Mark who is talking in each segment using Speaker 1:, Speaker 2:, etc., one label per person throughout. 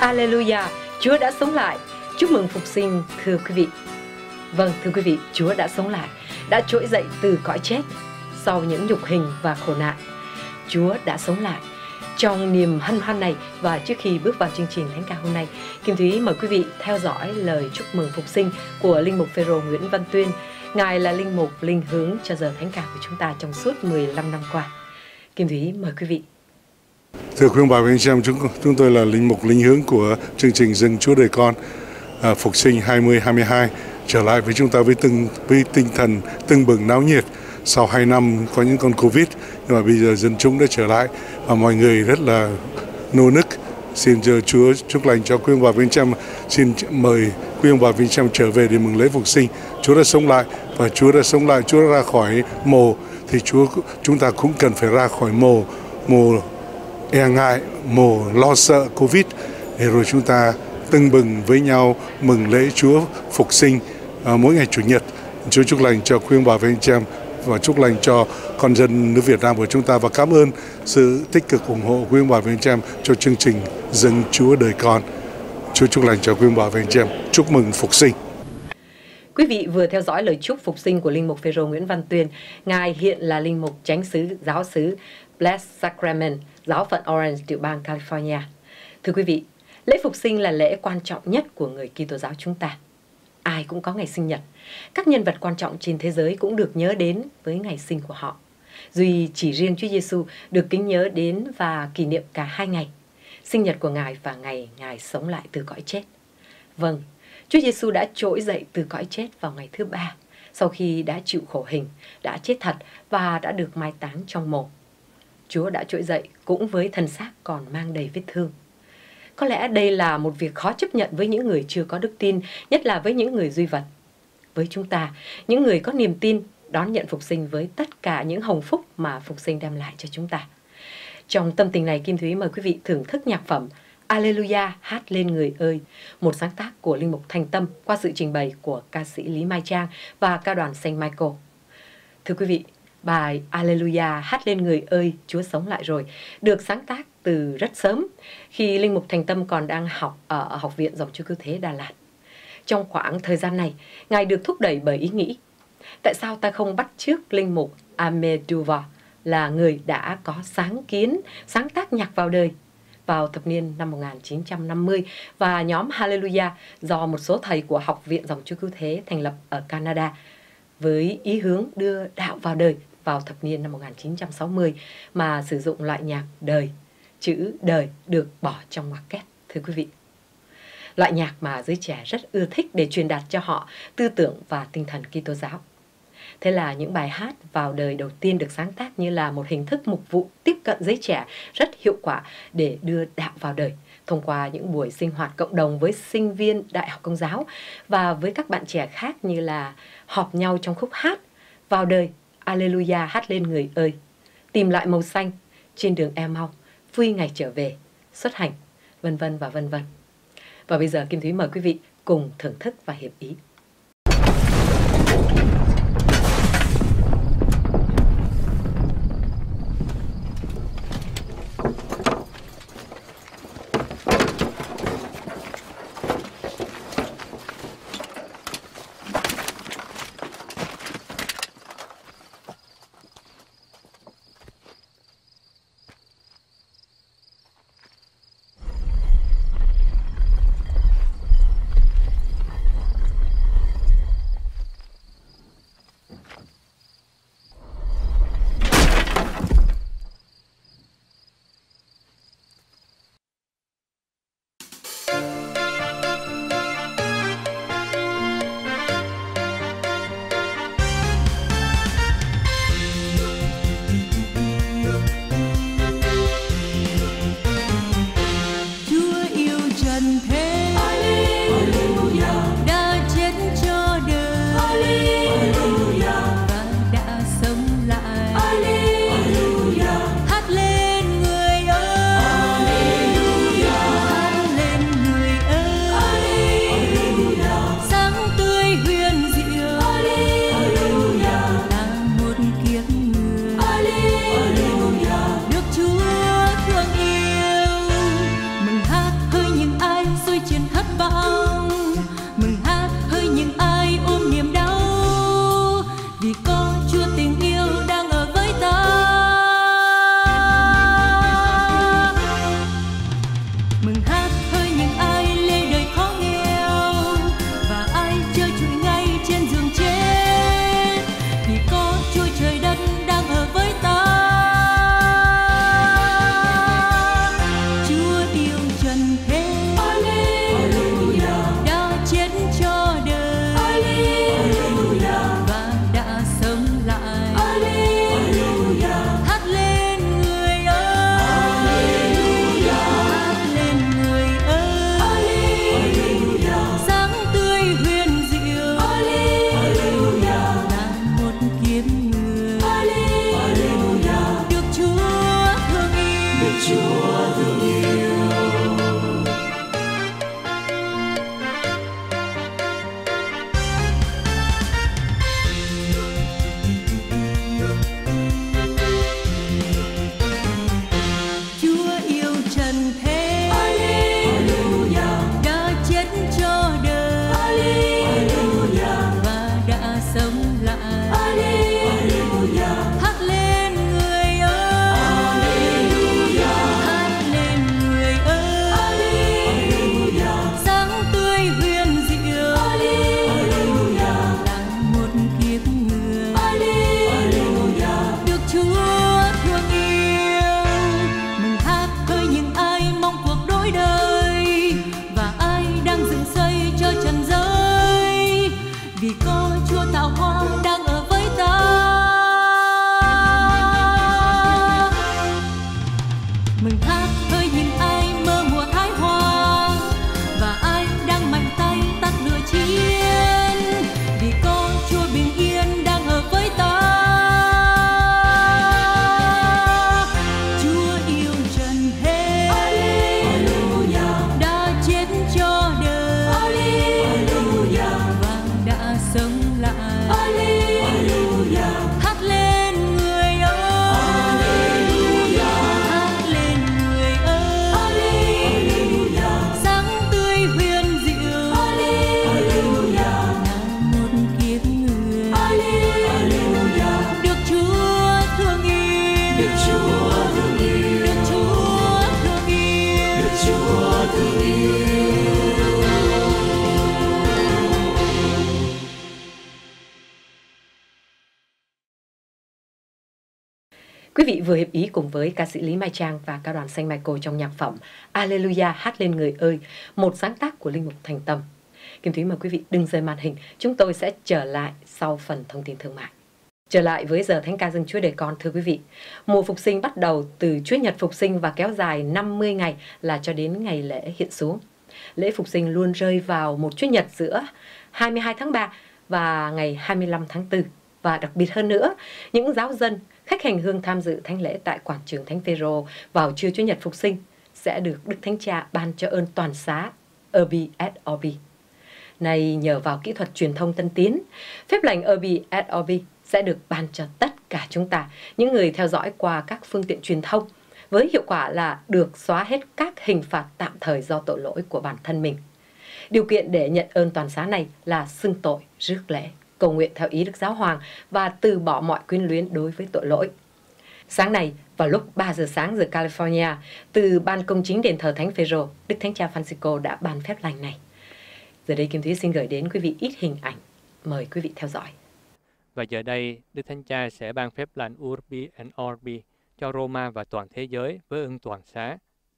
Speaker 1: Alleluia, Chúa đã sống lại. Chúc mừng phục sinh thưa quý vị. Vâng, thưa quý vị, Chúa đã sống lại, đã trỗi dậy từ cõi chết sau những nhục hình và khổ nạn. Chúa đã sống lại. Trong niềm hân hoan này và trước khi bước vào chương trình thánh ca hôm nay, Kim Thúy mời quý vị theo dõi lời chúc mừng phục sinh của Linh mục Phêrô Nguyễn Văn Tuyên. Ngài là linh mục linh hướng cho giờ thánh ca của chúng ta trong suốt 15 năm qua. Kim Thúy mời quý vị.
Speaker 2: Thưa quý ông bà và anh chị em, chúng tôi là linh mục linh hướng của chương trình Dâng Chúa Đời Con Phục sinh 2022 trở lại với chúng ta với tinh thần tưng bừng náo nhiệt. Sau 2 năm có những con Covid, nhưng mà bây giờ dân chúng đã trở lại và mọi người rất là nô nức. Xin Chúa chúc lành cho quý ông bà và anh chị em. Xin mời quý ông bà và anh chị em trở về để mừng lễ phục sinh. Chúa đã sống lại và Chúa đã sống lại, Chúa đã ra khỏi mồ, thì chúng ta cũng cần phải ra khỏi mồ e ngại, mồ lo sợ Covid, để rồi chúng ta tưng bừng với nhau mừng lễ Chúa phục sinh mỗi ngày Chủ nhật. Chúa chúc lành cho quý ông bà và anh chị em và chúc lành cho con dân nước Việt Nam của chúng ta, và cảm ơn sự tích cực ủng hộ quý ông bà và anh chị em cho chương trình Dâng Chúa Đời Con. Chúa chúc lành cho quý ông bà và anh chị em. Chúc mừng phục sinh.
Speaker 1: Quý vị vừa theo dõi lời chúc phục sinh của linh mục Phêrô Nguyễn Văn Tuyên. Ngài hiện là linh mục chánh xứ giáo xứ Blessed Sacrament, giáo phận Orange, tiểu bang California. Thưa quý vị, lễ phục sinh là lễ quan trọng nhất của người Kitô giáo chúng ta. Ai cũng có ngày sinh nhật. Các nhân vật quan trọng trên thế giới cũng được nhớ đến với ngày sinh của họ. Duy chỉ riêng Chúa Giêsu được kính nhớ đến và kỷ niệm cả 2 ngày, sinh nhật của Ngài và ngày Ngài sống lại từ cõi chết. Vâng, Chúa Giêsu đã trỗi dậy từ cõi chết vào ngày thứ 3, sau khi đã chịu khổ hình, đã chết thật và đã được mai táng trong mồ. Chúa đã trỗi dậy cũng với thân xác còn mang đầy vết thương. Có lẽ đây là một việc khó chấp nhận với những người chưa có đức tin, nhất là với những người duy vật. Với chúng ta, những người có niềm tin, đón nhận phục sinh với tất cả những hồng phúc mà phục sinh đem lại cho chúng ta. Trong tâm tình này, Kim Thúy mời quý vị thưởng thức nhạc phẩm Alleluia, hát lên người ơi, một sáng tác của linh mục Thành Tâm qua sự trình bày của ca sĩ Lý Mai Trang và ca đoàn Saint Michael. Thưa quý vị, bài Alleluia, hát lên người ơi, Chúa sống lại rồi, được sáng tác từ rất sớm khi linh mục Thành Tâm còn đang học ở Học viện Dòng Chúa Cứu Thế Đà Lạt. Trong khoảng thời gian này, Ngài được thúc đẩy bởi ý nghĩ: tại sao ta không bắt chước linh mục Ameduva, là người đã có sáng tác nhạc vào đời vào thập niên năm 1950, và nhóm Hallelujah do một số thầy của Học viện Dòng Chúa Cứu Thế thành lập ở Canada với ý hướng đưa đạo vào đời vào thập niên năm 1960 mà sử dụng loại nhạc đời. Chữ đời được bỏ trong ngoặc kép, thưa quý vị. Loại nhạc mà giới trẻ rất ưa thích để truyền đạt cho họ tư tưởng và tinh thần Kitô giáo. Thế là những bài hát vào đời đầu tiên được sáng tác như là một hình thức mục vụ tiếp cận giới trẻ rất hiệu quả để đưa đạo vào đời, thông qua những buổi sinh hoạt cộng đồng với sinh viên Đại học Công giáo và với các bạn trẻ khác, như là họp nhau trong khúc hát vào đời, Alleluia, hát lên người ơi, tìm lại màu xanh, trên đường Emau, vui ngày trở về, xuất hành, vân vân và vân vân. Và bây giờ Kim Thúy mời quý vị cùng thưởng thức và hiệp ý.
Speaker 3: Chúa thương yêu.
Speaker 1: Quý vị vừa hiệp ý cùng với ca sĩ Lý Mai Trang và ca đoàn Saint Michael trong nhạc phẩm Alleluia hát lên người ơi, một sáng tác của Linh mục Thành Tâm. Kim Thúy mời quý vị đừng rời màn hình, chúng tôi sẽ trở lại sau phần thông tin thương mại. Trở lại với giờ Thánh ca dâng Chúa Đời Con, thưa quý vị. Mùa Phục sinh bắt đầu từ Chúa Nhật Phục sinh và kéo dài 50 ngày là cho đến ngày lễ hiện xuống. Lễ Phục sinh luôn rơi vào một Chúa Nhật giữa 22 tháng 3 và ngày 25 tháng 4. Và đặc biệt hơn nữa, những giáo dân, khách hành hương tham dự thánh lễ tại quảng trường Thánh Phêrô vào trưa Chúa Nhật Phục sinh sẽ được Đức Thánh Cha ban cho ơn toàn xá Urbi et Orbi. Này nhờ vào kỹ thuật truyền thông tân tiến, phép lành Urbi et Orbi sẽ được ban cho tất cả chúng ta, những người theo dõi qua các phương tiện truyền thông, với hiệu quả là được xóa hết các hình phạt tạm thời do tội lỗi của bản thân mình. Điều kiện để nhận ơn toàn xá này là xưng tội, rước lễ, cầu nguyện theo ý Đức Giáo Hoàng và từ bỏ mọi quyến luyến đối với tội lỗi. Sáng nay, vào lúc 3 giờ sáng giờ California, từ ban công chính đền thờ Thánh Phêrô, Đức Thánh Cha Francisco đã ban phép lành này. Giờ đây Kim Thúy xin gửi đến quý vị ít hình ảnh. Mời quý vị theo dõi.
Speaker 4: Và giờ đây, Đức Thánh Cha sẽ ban phép lành Urbi et Orbi cho Roma và toàn thế giới với ơn toàn xá.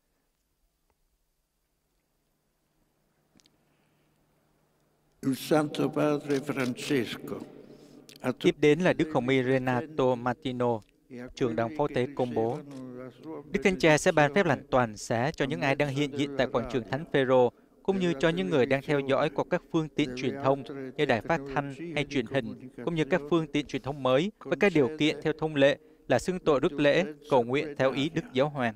Speaker 5: Tiếp đến là Đức Hồng Y Renato Martino, trưởng đoàn phó tế công bố. Đức Thánh Cha sẽ ban phép lành toàn xá cho những ai đang hiện diện tại quảng trường Thánh Phêrô, cũng như cho những người đang theo dõi qua các phương tiện truyền thông như đài phát thanh hay truyền hình, cũng như các phương tiện truyền thông mới với các điều kiện theo thông lệ là xưng tội rước lễ, cầu nguyện theo ý Đức Giáo Hoàng.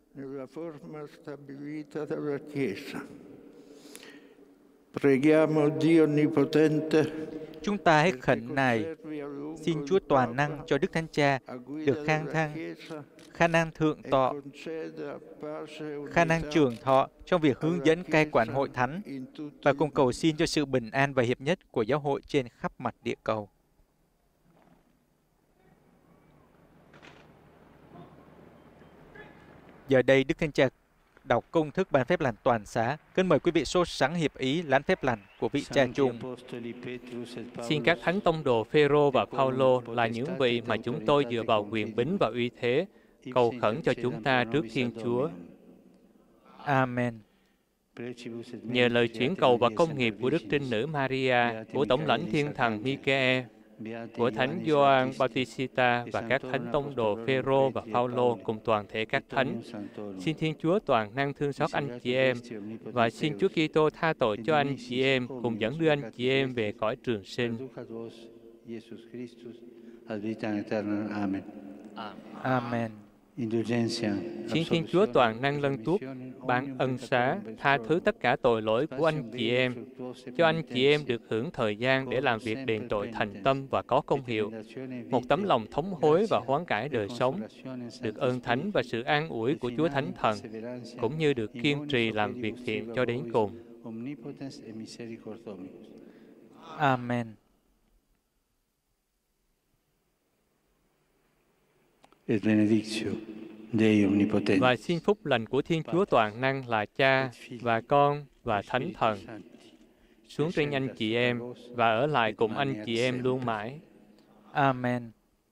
Speaker 5: Chúng ta hãy khẩn nài, xin Chúa toàn năng cho Đức Thánh Cha được khả năng thượng tọa, khả năng trường thọ trong việc hướng dẫn cai quản hội thánh và cùng cầu xin cho sự bình an và hiệp nhất của giáo hội trên khắp mặt địa cầu. Giờ đây, Đức Thánh Cha đọc công thức ban phép lành toàn xá. Kính mời quý vị sốt sắng hiệp ý lãnh phép lành của vị Cha chung.
Speaker 4: Xin các thánh tông đồ Phêrô và Phaolô là những vị mà chúng tôi dựa vào quyền bính và uy thế, cầu khẩn cho chúng ta trước Thiên Chúa.
Speaker 5: Amen.
Speaker 4: Nhờ lời chuyển cầu và công nghiệp của Đức Trinh Nữ Maria, của Tổng lãnh Thiên Thần Michael, của Thánh Gioan Bautista và các thánh tông đồ Phêrô và Phaolô cùng toàn thể các thánh, xin Thiên Chúa toàn năng thương xót anh chị em và xin Chúa Kitô tha tội cho anh chị em, cùng dẫn đưa anh chị em về cõi trường sinh.
Speaker 5: Amen.
Speaker 4: Xin Thiên Chúa toàn năng lân tuốt, ban ân xá, tha thứ tất cả tội lỗi của anh chị em, cho anh chị em được hưởng thời gian để làm việc đền tội thành tâm và có công hiệu, một tấm lòng thống hối và hoán cải đời sống, được ơn thánh và sự an ủi của Chúa Thánh Thần, cũng như được kiên trì làm việc thiện cho đến cùng.
Speaker 5: Amen.
Speaker 4: Và xin phúc lành của Thiên Chúa toàn năng là Cha và Con và Thánh Thần xuống trên anh chị em và ở lại cùng anh chị em luôn mãi.
Speaker 5: Amen.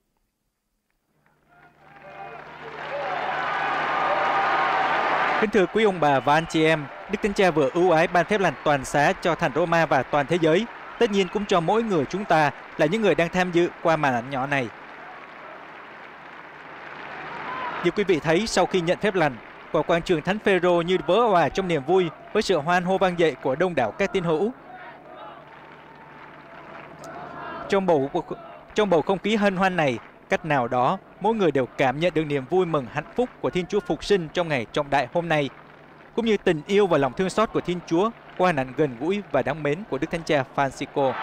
Speaker 5: Kính thưa quý ông bà và anh chị em, Đức Thánh Cha vừa ưu ái ban phép lành toàn xá cho thành Roma và toàn thế giới, tất nhiên cũng cho mỗi người chúng ta là những người đang tham dự qua màn ảnh nhỏ này. Như quý vị thấy, sau khi nhận phép lành, quả quảng trường Thánh Phêrô như vỡ òa trong niềm vui với sự hoan hô vang dậy của đông đảo các tín hữu. Trong bầu không khí hân hoan này, cách nào đó, mỗi người đều cảm nhận được niềm vui mừng hạnh phúc của Thiên Chúa Phục sinh trong ngày trọng đại hôm nay, cũng như tình yêu và lòng thương xót của Thiên Chúa qua hình ảnh gần gũi và đáng mến của Đức Thánh Cha Francisco.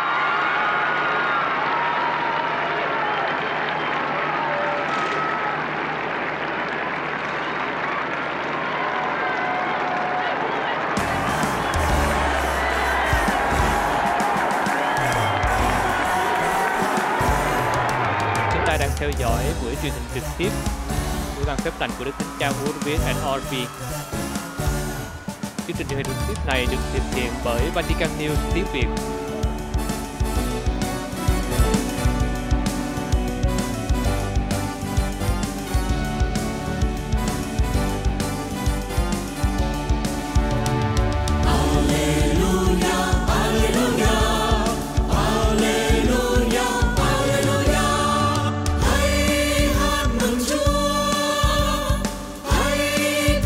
Speaker 4: Theo dõi buổi truyền hình trực tiếp của ban phép lành của Đức Thánh Cha Urbi et Orbi. Chương trình truyền hình trực tiếp này được thực hiện bởi Vatican News tiếng Việt.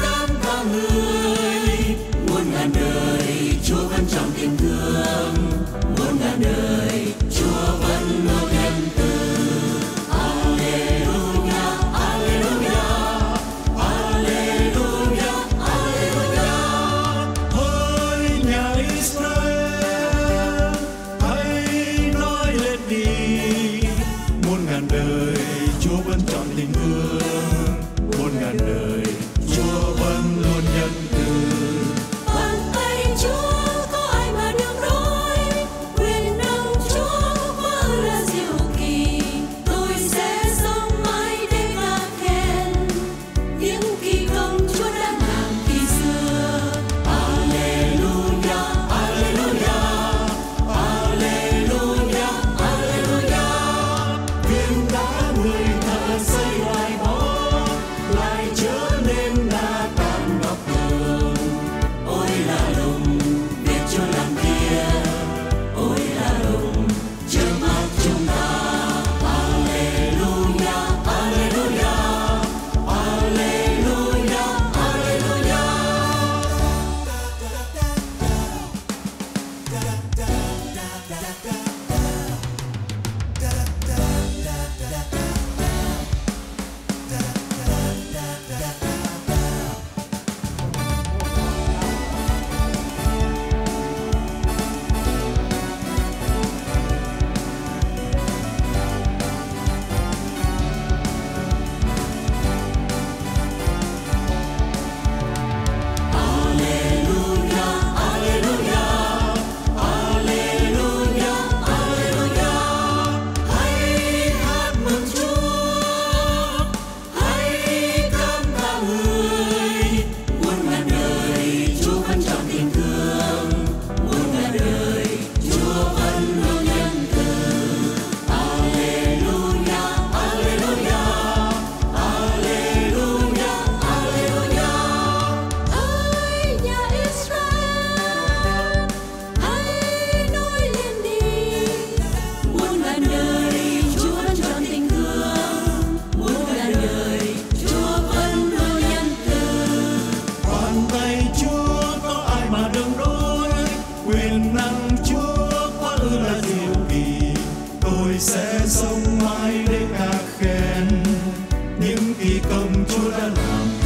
Speaker 3: Chúa vẫn trong tình thương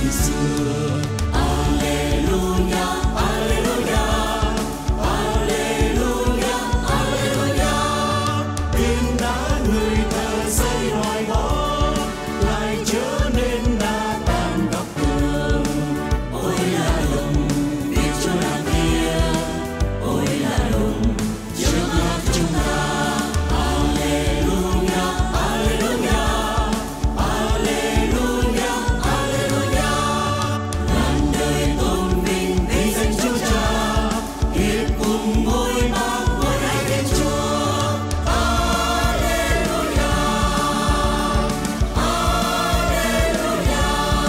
Speaker 3: như xưa. Alleluia, Alleluia, Alleluia, Alleluia. Tiếng đá người thờ xây hoài bão lại trở nên đá tàn góc tường. Ôi là đồng biết Chúa đang kia, ôi là đồng trước mắt chúng ta. Alleluia, Alleluia, Alleluia, Alleluia. Ngàn đời tôn vinh vinh danh Chúa Cha, hiệp cùng ngôi ba ngôi hai tên Chúa. Alleluia, Alleluia.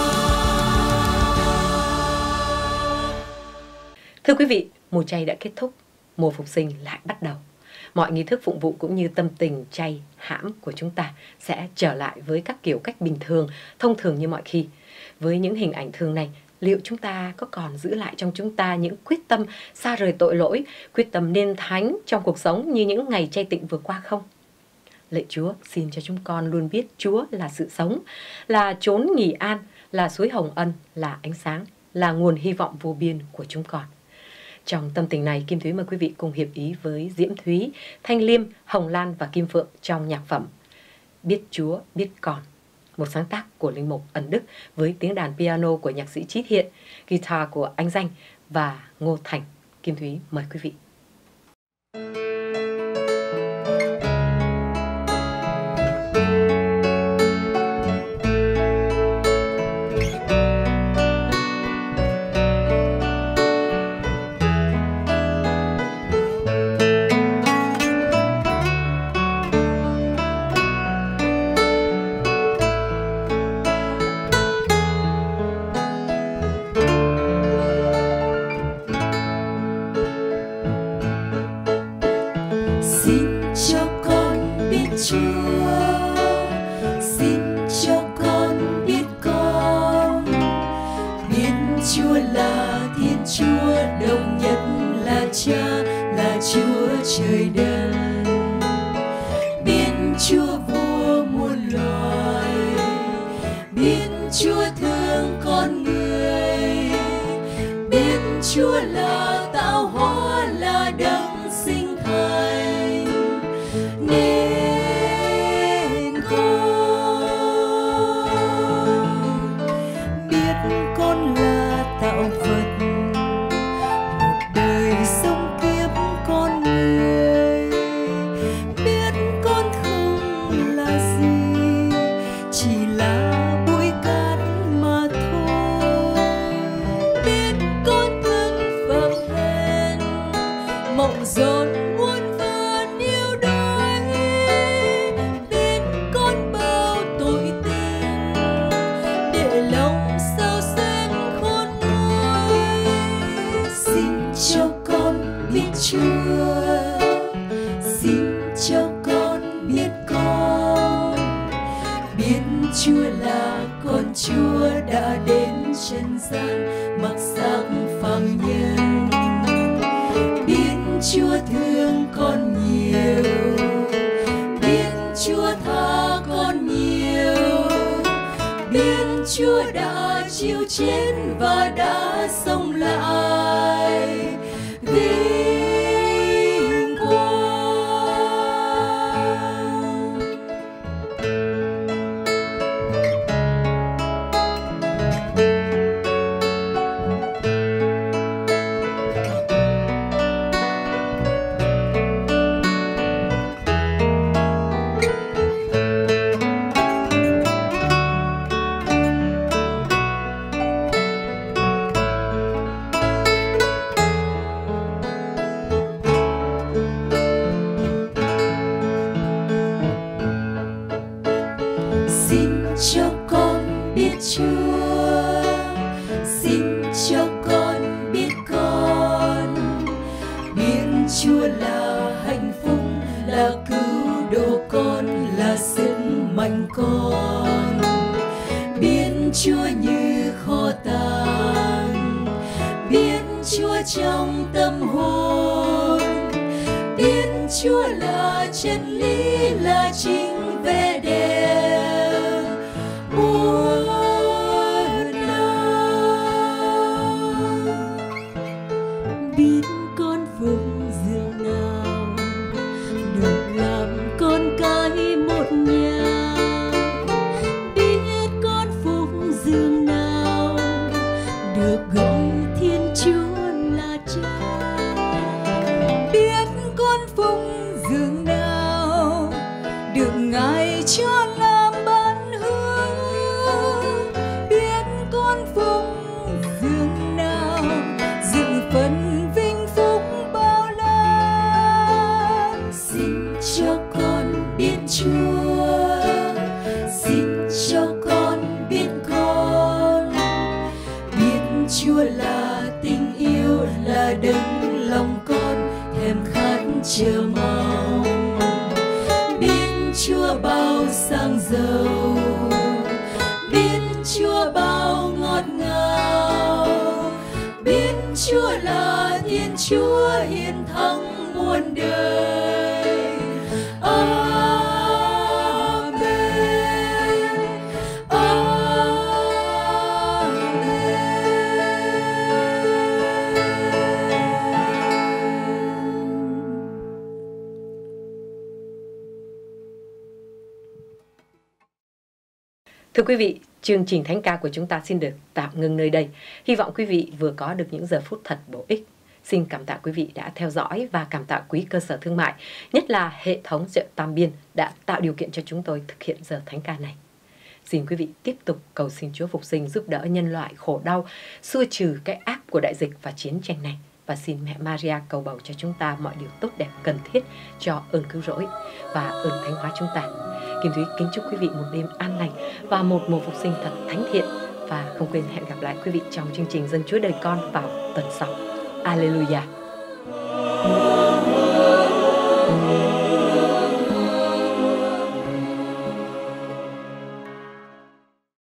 Speaker 1: Thưa quý vị, mùa chay đã kết thúc, mùa phục sinh lại bắt đầu. Mọi nghi thức phụng vụ cũng như tâm tình chay hãm của chúng ta sẽ trở lại với các kiểu cách bình thường, thông thường như mọi khi. Với những hình ảnh thường này, liệu chúng ta có còn giữ lại trong chúng ta những quyết tâm xa rời tội lỗi, quyết tâm nên thánh trong cuộc sống như những ngày chay tịnh vừa qua không? Lạy Chúa, xin cho chúng con luôn biết Chúa là sự sống, là chốn nghỉ an, là suối hồng ân, là ánh sáng, là nguồn hy vọng vô biên của chúng con. Trong tâm tình này, Kim Thúy mời quý vị cùng hiệp ý với Diễm Thúy, Thanh Liêm, Hồng Lan và Kim Phượng trong nhạc phẩm Biết Chúa, Biết Con, một sáng tác của linh mục Ân Đức với tiếng đàn piano của nhạc sĩ Chí Thiện, guitar của Anh Danh và Ngô Thành. Kim Thúy mời quý vị.
Speaker 3: Xin cho con biết Chúa, xin cho con biết con. Biết Chúa là Thiên Chúa độc nhất, là Cha, là Chúa trời đất. Biết Chúa vua muôn loài, biết Chúa thương con người. Biết Chúa là tạo hóa, là đấng sinh thành nên con. Biết con là tạo vật, một đời sống kiếp con người. Biết con không là gì, chỉ là bụi cát mà thôi. Biết con thân phận hèn, mộng dồn muôn vàn yêu đói. Biết con bao tội tình, để lòng sâu xen khôn nguôi. Xin cho con biết Chúa, xin cho con biết con. Biết Chúa là con Chúa đã đến trần gian, mặc xác phàm nhân. Biết Chúa thương con nhiều, biết Chúa tha con nhiều. Biết Chúa đã chịu chết và đã sống lại vinh quang. Xin cho con biết Chúa, xin cho con biết con. Biết Chúa là hạnh phúc, là cứu độ con, là sức mạnh con. Biết Chúa như kho tàng, biết Chúa trong tâm hồn. Biết Chúa là chân lý, là chính vẻ đẹp muôn đời.
Speaker 6: được gọi Thiên Chúa là Cha. Biết con phụng dường nào được Ngài cho làm ban hương, biết con phụng dường nào dựng phần vinh phúc bao la. Xin cho con biết Chúa, xin cho con biết con, biết Chúa là tình yêu, là đấng lòng con thèm khát chờ mong. Biết Chúa bao sang giàu, biết Chúa bao ngọt ngào, biết Chúa là Thiên Chúa hiền thắng muôn đời. Amen.
Speaker 1: Thưa quý vị, chương trình Thánh ca của chúng ta xin được tạm ngừng nơi đây. Hy vọng quý vị vừa có được những giờ phút thật bổ ích. Xin cảm tạ quý vị đã theo dõi và cảm tạ quý cơ sở thương mại, nhất là hệ thống rượu Tam Biên đã tạo điều kiện cho chúng tôi thực hiện giờ Thánh ca này. Xin quý vị tiếp tục cầu xin Chúa Phục Sinh giúp đỡ nhân loại khổ đau, xua trừ cái ác của đại dịch và chiến tranh này. Và xin Mẹ Maria cầu bầu cho chúng ta mọi điều tốt đẹp cần thiết cho ơn cứu rỗi và ơn thánh hóa chúng ta. Kim Thúy kính chúc quý vị một đêm an lành và một mùa phục sinh thật thánh thiện. Và không quên hẹn gặp lại quý vị trong chương trình Dân Chúa Đời Con vào tuần sau. Alleluia.